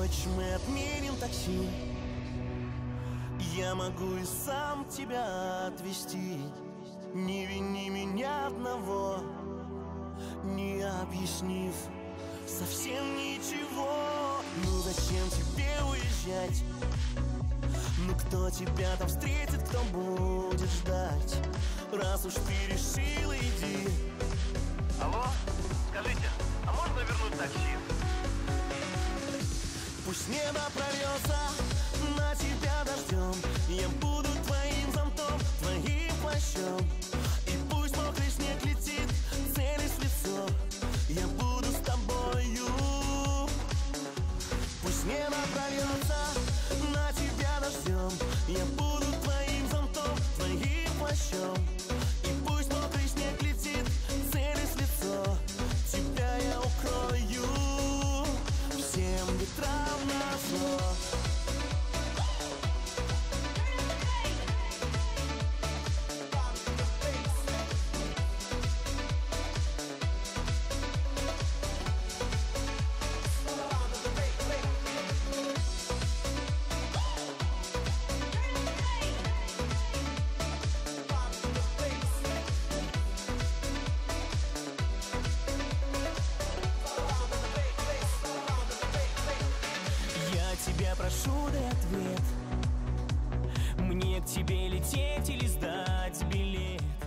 Хочешь, мы отменим такси? Я могу и сам тебя отвезти. Не вини меня одного, не объяснив совсем ничего. Ну зачем тебе уезжать? Ну кто тебя там встретит, кто будет ждать? Раз уж ты решила, иди. Алло, скажите, а можно вернуть такси? Пусть небо прольется на тебя дождем, я буду твоим зонтом, твоим плащом. И пусть мокрый снег летит, целясь в лицо, я буду с тобою. Пусть небо прольется на тебя дождем, я буду твоим зонтом, твоим плащом. И пусть мокрый снег летит, целясь в лицо, тебя я укрою всем ветрам назло. Тебя прошу, дай ответ. Мне к тебе лететь или сдать билет?